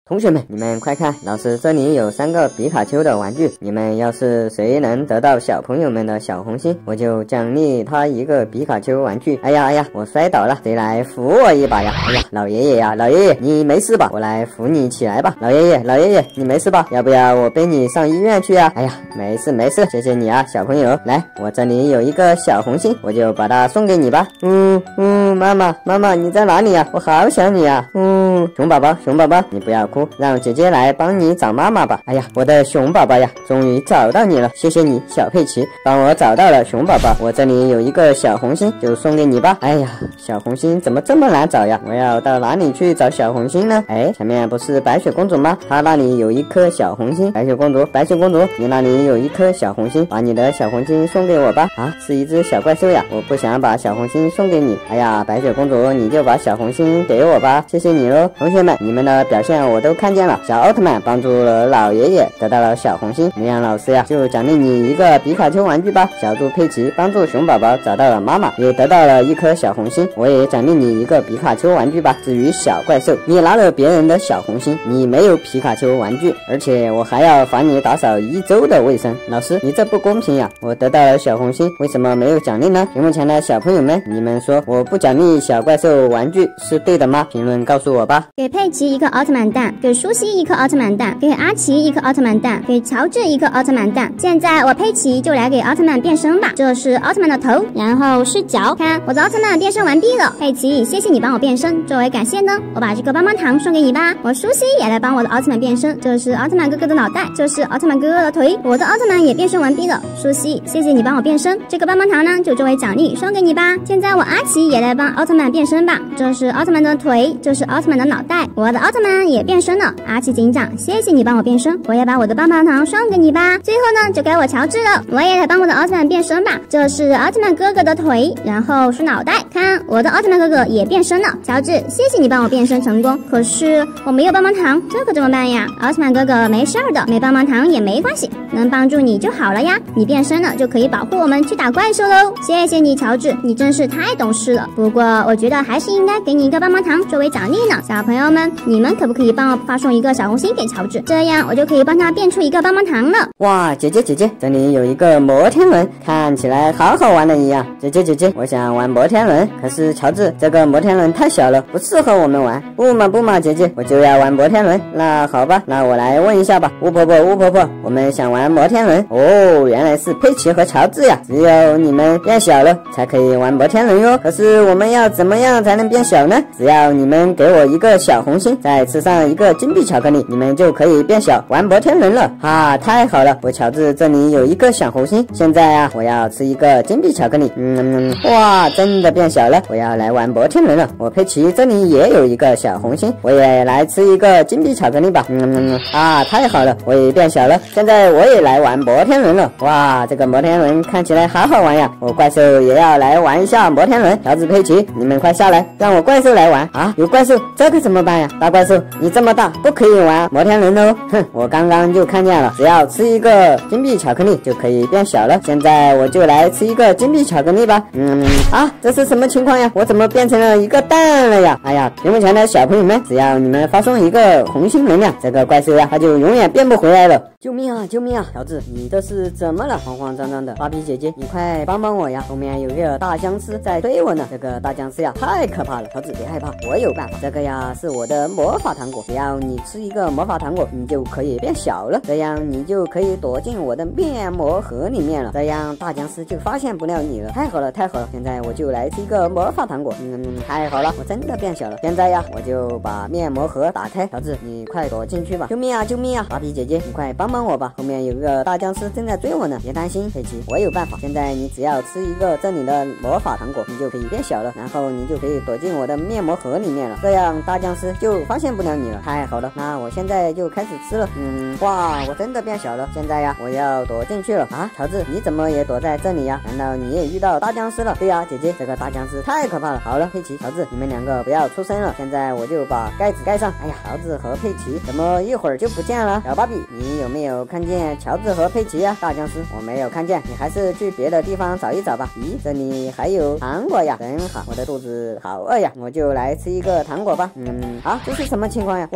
同学们，你们快看，老师这里有3个皮卡丘的玩具，你们要是谁能得到小朋友们的小红心，我就奖励他一个皮卡丘玩具。哎呀，我摔倒了，谁来扶我一把呀？哎呀，老爷爷呀，老爷爷，你没事吧？我来扶你起来吧。老爷爷，你没事吧？要不要我背你上医院去啊？哎呀，没事，谢谢你啊，小朋友。来，我这里有一个小红心，我就把它送给你吧。妈妈，你在哪里呀？我好想你啊。熊宝宝，你不要哭，让姐姐来帮你找妈妈吧。哎呀，我的熊宝宝呀，终于找到你了，谢谢你，小佩奇，帮我找到了熊宝宝。我这里有一个小红心，就送给你吧。哎呀，小红心怎么这么难找呀？我要到哪里去找小红心呢？哎，前面不是白雪公主吗？她那里有一颗小红心。白雪公主，你那里有一颗小红心，把你的小红心送给我吧。啊，是一只小怪兽呀，我不想把小红心送给你。哎呀，白雪公主，你就把小红心给我吧，谢谢你喽。同学们，你们的表现我都看见了。小奥特曼帮助了老爷爷，得到了小红心。绵羊老师呀，就奖励你一个皮卡丘玩具吧。小猪佩奇帮助熊宝宝找到了妈妈，也得到了一颗小红心。我也奖励你一个皮卡丘玩具吧。至于小怪兽，你拿了别人的小红心，你没有皮卡丘玩具，而且我还要罚你打扫1周的卫生。老师，你这不公平呀！我得到了小红心，为什么没有奖励呢？屏幕前的小朋友们，你们说我不奖励小怪兽玩具是对的吗？评论告诉我吧。 给佩奇一颗奥特曼蛋，给舒西一颗奥特曼蛋，给阿奇一颗奥特曼蛋，给乔治一颗奥特曼蛋。现在我佩奇就来给奥特曼变身吧。这是奥特曼的头，然后是脚，看我的奥特曼变身完毕了。佩奇，谢谢你帮我变身，作为感谢呢，我把这个棒棒糖送给你吧。我舒西也来帮我的奥特曼变身，这是奥特曼哥哥的脑袋，这是奥特曼哥哥的腿。我的奥特曼也变身完毕了。舒西，谢谢你帮我变身，这个棒棒糖呢就作为奖励送给你吧。现在我阿奇也来帮奥特曼变身吧，这是奥特曼的腿，这是奥特曼的脑袋。我的奥特曼也变身了，阿奇警长，谢谢你帮我变身，我也把我的棒棒糖送给你吧。最后呢，就该我乔治了，我也来帮我的奥特曼变身吧。这是奥特曼哥哥的腿，然后是脑袋，看我的奥特曼哥哥也变身了。乔治，谢谢你帮我变身成功，可是我没有棒棒糖，这可怎么办呀？奥特曼哥哥没事儿的，没棒棒糖也没关系，能帮助你就好了呀。你变身了就可以保护我们去打怪兽喽。谢谢你，乔治，你真是太懂事了。不过我觉得还是应该给你一个棒棒糖作为奖励呢。小朋友们，你们可不可以帮我发送一个小红心给乔治，这样我就可以帮他变出一个棒棒糖了。 哇，姐姐，这里有一个摩天轮，看起来好好玩的一样。姐姐，我想玩摩天轮，可是乔治，这个摩天轮太小了，不适合我们玩。不嘛，姐姐，我就要玩摩天轮。那好吧，那我来问一下吧。巫婆婆，我们想玩摩天轮。哦，原来是佩奇和乔治呀，只有你们变小了才可以玩摩天轮哟。可是我们要怎么样才能变小呢？只要你们给我一个小红心，再吃上一个金币巧克力，你们就可以变小玩摩天轮了。啊，太好了，我乔治这里有一个小红心，现在啊，我要吃一个金币巧克力。哇，真的变小了，我要来玩摩天轮了。我佩奇这里也有一个小红心，我也来吃一个金币巧克力吧。啊，太好了，我也变小了，现在我也来玩摩天轮了。哇，这个摩天轮看起来好好玩呀，我怪兽也要来玩一下摩天轮。乔治佩奇，你们快下来，让我怪兽来玩啊！有怪兽，这可怎么办呀？大怪兽，你这么大，不可以玩摩天轮哦。哼，我刚刚就看见了，只要吃一个金币巧克力就可以变小了。现在我就来吃一个金币巧克力吧。啊，这是什么情况呀？我怎么变成了一个蛋了呀？哎呀，屏幕前的小朋友们，只要你们发送一个红心能量，这个怪兽呀，它就永远变不回来了。救命啊！乔治，你这是怎么了？慌慌张张的，芭比姐姐，你快帮帮我呀！后面有个大僵尸在追我呢，这个大僵尸呀，太可怕了。乔治，别害怕，我有办法。这个呀，是我的魔法糖果，只要你吃一个魔法糖果，你就可以变小了，这样你就可以躲进我的面膜盒里面了，这样大僵尸就发现不了你了。太好了，现在我就来吃一个魔法糖果。太好了，我真的变小了。现在呀，我就把面膜盒打开。乔治，你快躲进去吧！救命啊！芭比姐姐，你快帮我吧，后面有个大僵尸正在追我呢。别担心，佩奇，我有办法。现在你只要吃一个这里的魔法糖果，你就可以变小了，然后你就可以躲进我的面膜盒里面了，这样大僵尸就发现不了你了。太好了，那我现在就开始吃了。哇，我真的变小了。现在呀，我要躲进去了啊！乔治，你怎么也躲在这里呀？难道你也遇到大僵尸了？对呀，姐姐，这个大僵尸太可怕了。好了，佩奇、乔治，你们两个不要出声了。现在我就把盖子盖上。哎呀，乔治和佩奇怎么一会儿就不见了？小芭比，你有没有看见乔治和佩奇呀？大僵尸，我没有看见，你还是去别的地方找一找吧。咦，这里还有糖果呀，真好，我的肚子好饿呀，我就来吃一个糖果吧。啊，这是什么情况呀？我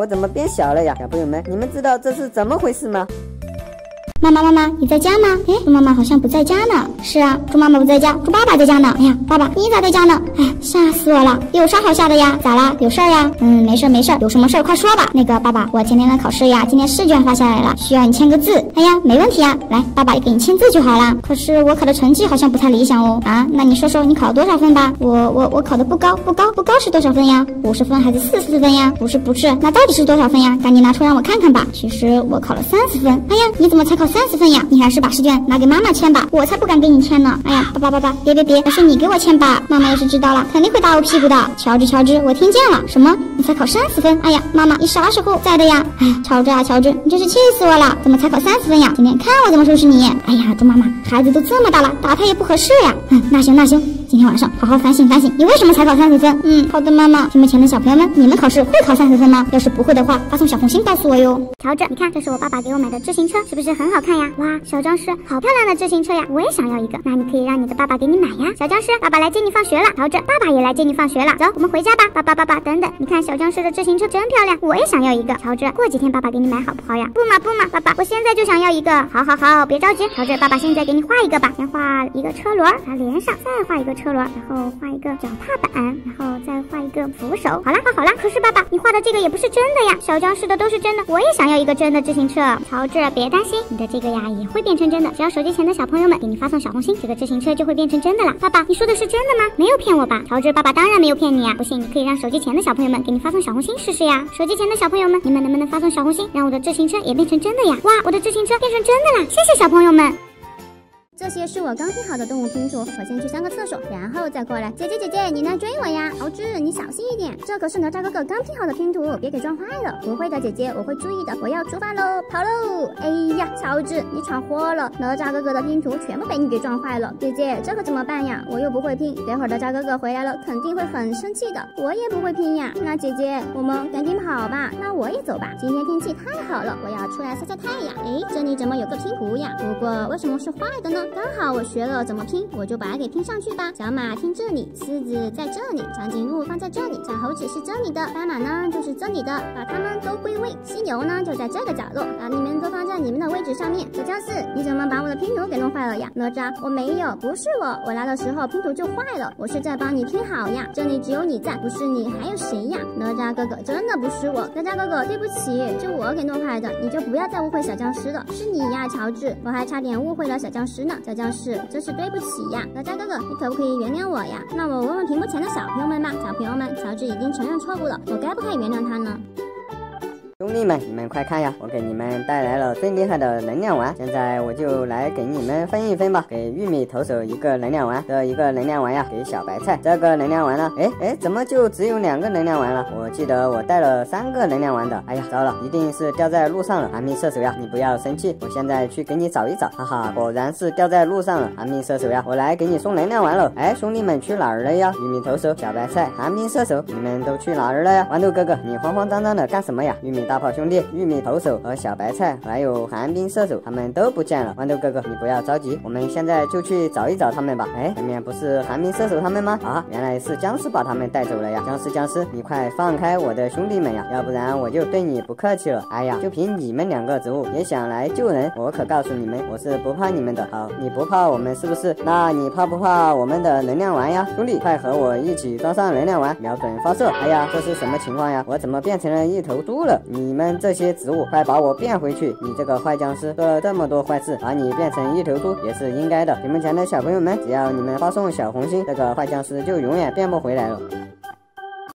我怎么变小了呀？小朋友们，你们知道这是怎么回事吗？ 妈妈，你在家吗？哎，猪妈妈好像不在家呢。是啊，猪妈妈不在家，猪爸爸在家呢。哎呀，爸爸你咋在家呢？哎，吓死我了！有啥好吓的呀？咋啦？有事儿呀？没事，有什么事儿快说吧。那个爸爸，我前天的考试呀，今天试卷发下来了，需要你签个字。哎呀，没问题啊，来，爸爸给你签字就好啦。可是我考的成绩好像不太理想哦。啊，那你说说你考了多少分吧？我考的不高是多少分呀？50分还是40分呀？不是，那到底是多少分呀？赶紧拿出让我看看吧。其实我考了30分。哎呀，你怎么才考30分呀？你还是把试卷拿给妈妈签吧，我才不敢给你签呢。哎呀，爸爸，别，还是你给我签吧。妈妈要是知道了，肯定会打我屁股的。乔治，我听见了。什么？你才考30分？哎呀，妈妈，你啥时候在的呀？哎，乔治，你真是气死我了！怎么才考30分呀？今天看我怎么收拾你！哎呀，猪妈妈，孩子都这么大了，打他也不合适呀。那行，今天晚上好好反省，你为什么才考30分？好的，妈妈。屏幕前的小朋友们，你们考试会考30分吗？要是不会的话，发送小红心告诉我哟。乔治，你看，这是我爸爸给我买的自行车，是不是很好看呀？哇，小张师，好漂亮的自行车呀！我也想要一个。那你可以让你的爸爸给你买呀。小张师，爸爸来接你放学了。乔治，爸爸也来接你放学了。走，我们回家吧。爸爸，等等，你看小张师的自行车真漂亮，我也想要一个。乔治，过几天爸爸给你买好不好呀？不嘛，爸爸，我现在就想要一个。好，别着急。乔治，爸爸现在给你画一个吧，先画一个车轮，把它连上，再画一个车轮，然后画一个脚踏板，然后再画一个扶手。好啦。可是爸爸，你画的这个也不是真的呀，小张师的都是真的，我也想要一个真的自行车。乔治，别担心，你的这个呀也会变成真的，只要手机前的小朋友们给你发送小红心，这个自行车就会变成真的了。爸爸，你说的是真的吗？没有骗我吧？乔治，爸爸当然没有骗你呀，不信你可以让手机前的小朋友们给你发送小红心试试呀。手机前的小朋友们，你们能不能发送小红心，让我的自行车也变成真的呀？哇，我的自行车变成真的了，谢谢小朋友们。这些是我刚拼好的动物拼图，我先去上个厕所，然后再过来。姐姐，你来追我呀！乔治，你小心一点，这可是哪吒哥哥刚拼好的拼图，别给撞坏了。不会的，姐姐，我会注意的。我要出发喽，跑喽！哎呀，乔治，你闯祸了，哪吒哥哥的拼图全部被你给撞坏了。姐姐，这可怎么办呀？我又不会拼，等会儿哪吒哥哥回来了，肯定会很生气的。我也不会拼呀。那姐姐，我们赶紧跑吧。那我也走吧。今天天气太好了，我要出来晒晒太阳。哎，这里怎么有个拼图呀？不过为什么是坏的呢？刚好我学了怎么拼，我就把它给拼上去吧。小马拼这里，狮子在这里，长颈鹿放在这里，小猴子是这里的，斑马呢就是这里的，把它们都归位。犀牛呢就在这个角落，把你们都放在你们的位置上面。小僵尸，你怎么把我的拼图给弄坏了呀？哪吒，我没有，不是我来的时候拼图就坏了，我是在帮你拼好呀。这里只有你在，不是你还有谁呀？哪吒哥哥，真的不是我。哪吒哥哥，对不起，就我给弄坏的，你就不要再误会小僵尸了。是你呀，乔治，我还差点误会了小僵尸呢。小僵尸，真是对不起呀。哪吒哥哥，你可不可以原谅我呀？那我问问屏幕前的小朋友们吧。小朋友们，乔治已经承认错误了，我该不该原谅他呢？ 兄弟们，你们快看呀！我给你们带来了最厉害的能量丸，现在我就来给你们分一分吧。给玉米投手一个能量丸，这一个能量丸呀，给小白菜这个能量丸呢？怎么就只有2个能量丸了？我记得我带了3个能量丸的。哎呀，糟了，一定是掉在路上了。寒冰射手呀，你不要生气，我现在去给你找一找。哈哈，果然是掉在路上了。寒冰射手呀，我来给你送能量丸了。哎，兄弟们去哪儿了呀？玉米投手、小白菜、寒冰射手，你们都去哪儿了呀？豌豆哥哥，你慌慌张张的干什么呀？玉米大炮兄弟、玉米投手和小白菜还有寒冰射手他们都不见了。豌豆哥哥，你不要着急，我们现在就去找一找他们吧。前面不是寒冰射手他们吗？啊，原来是僵尸把他们带走了呀。僵尸，你快放开我的兄弟们呀，要不然我就对你不客气了。哎呀，就凭你们2个植物也想来救人，我可告诉你们，我是不怕你们的。好，你不怕我们是不是？那你怕不怕我们的能量丸呀？兄弟，快和我一起装上能量丸，瞄准发射。哎呀，这是什么情况呀？我怎么变成了一头猪了？你们这些植物，快把我变回去！你这个坏僵尸，做了这么多坏事，把你变成一头猪也是应该的。屏幕前的小朋友们，只要你们发送小红心，这个坏僵尸就永远变不回来了。